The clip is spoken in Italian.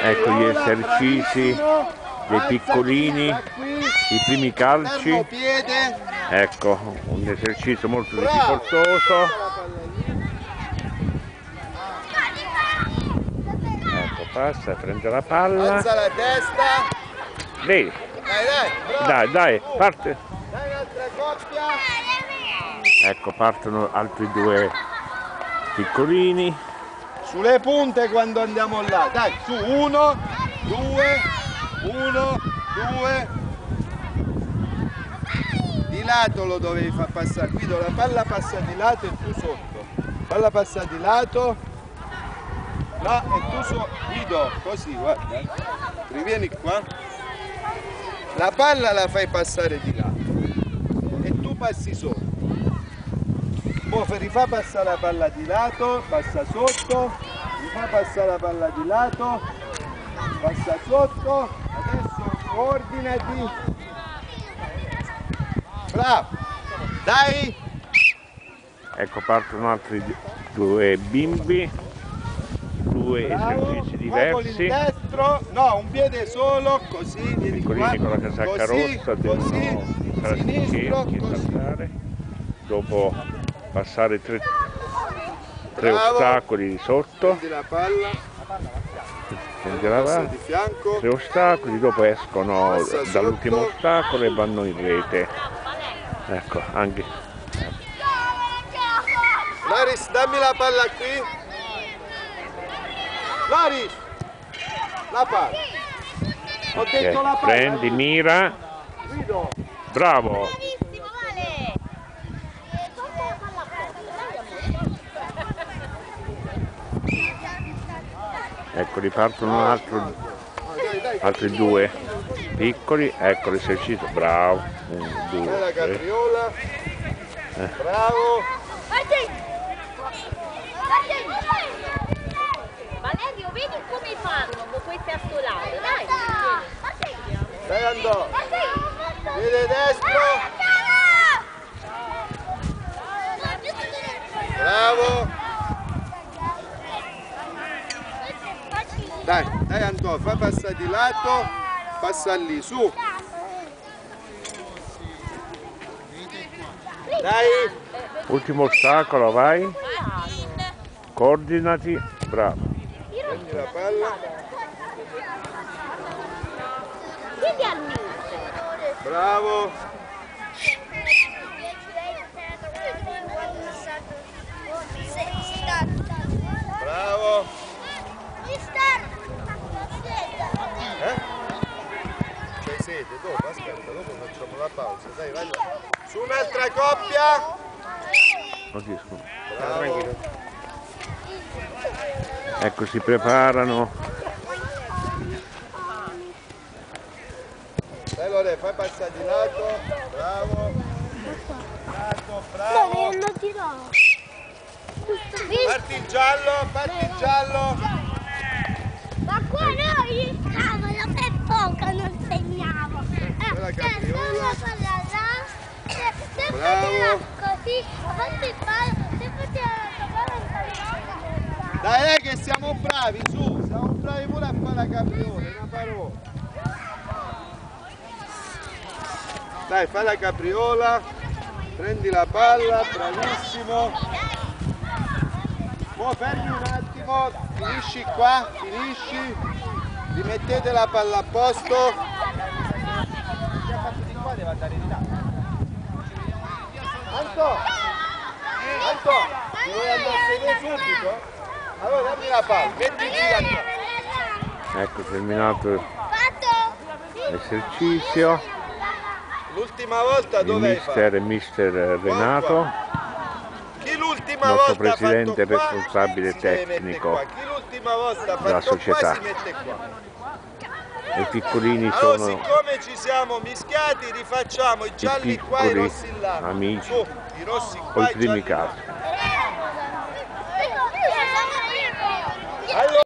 Ecco gli esercizi dei piccolini, i primi calci. Ecco, un esercizio molto difficoltoso. Ecco, passa, prende la palla. Alza la testa. Vedi? Dai, parte. Dai un'altra coppia. Ecco, partono altri due piccolini. Sulle punte quando andiamo là. Dai, su, 1, 2, 1, 2. Di lato lo dovevi far passare. Qui la palla passa di lato e tu sotto. Palla passa di lato. Là e tu sotto. Guido, così, guarda. Rivieni qua. La palla la fai passare di lato. E tu passi sotto. Poi rifà passare la palla di lato, passa sotto, rifà passare la palla di lato, passa sotto, adesso coordinati. Bravo! Dai! Ecco, partono altri due bimbi, due esercizi diversi. Il destro, no, un piede solo, così, vieni Piccolini qua, con la casacca così, rossa devono stare sinistro, che così. saltare. Dopo passare tre Bravo. ostacoli di sotto, Prendi la palla, prendi la palla, di fianco. 3 ostacoli, dopo escono Passa dall'ultimo sotto. ostacolo e vanno in rete. Ecco, anche Laris, dammi la palla qui. Laris, la palla. Ho detto la palla. prendi, mira, Guido. bravo. Ecco, ripartono altri due piccoli. Ecco l'esercizio, bravo. 1, 2, La 3. capriola. Bravo. Valerio, vedi come fanno con queste a sto lato, dai! Dai andò. Piede destro. Bravo. Dai Andò, fa passare di lato, passa lì, su. Dai. Ultimo ostacolo, vai. Coordinati, bravo. Prendi la palla. Chiedi a lui! Bravo. Bravo. C'hai sede? Dopo, aspetta, dopo facciamo la pausa. Dai, vai là. Su un'altra coppia. Così, scusa. Bravo. Ecco, si preparano. Dai Lore, fai passare di lato. Bravo. Lato, bravo. Non dirò. Parti il giallo, parti il giallo. Ma qua noi cavolo per poco non segnavo. La capriola. Se Bravo. faceva così, a volte il palo, se faceva la Dai, che siamo bravi, su. Siamo bravi pure a fare la capriola, una parola. Dai, fai la capriola. Prendi la palla, bravissimo. Mo' fermi un attimo, finisci qua, finisci. Rimettete la palla a posto. Anto, vuoi andare subito? Allora dammi la palla, mettiti a Ecco, terminato l'esercizio. L'ultima volta Il dove hai fatto? mister Renato, Chi l'ultima nostro volta ha presidente fatto qua, responsabile si deve mettere tecnico qua. Chi l'ultima volta ha della fatto società. qua si mette qua. I piccolini Allora, sono siccome ci siamo mischiati, rifacciamo i gialli qua e i piccoli rossi là. amici Su, i rossi con qua i e i primi gialli là. calci.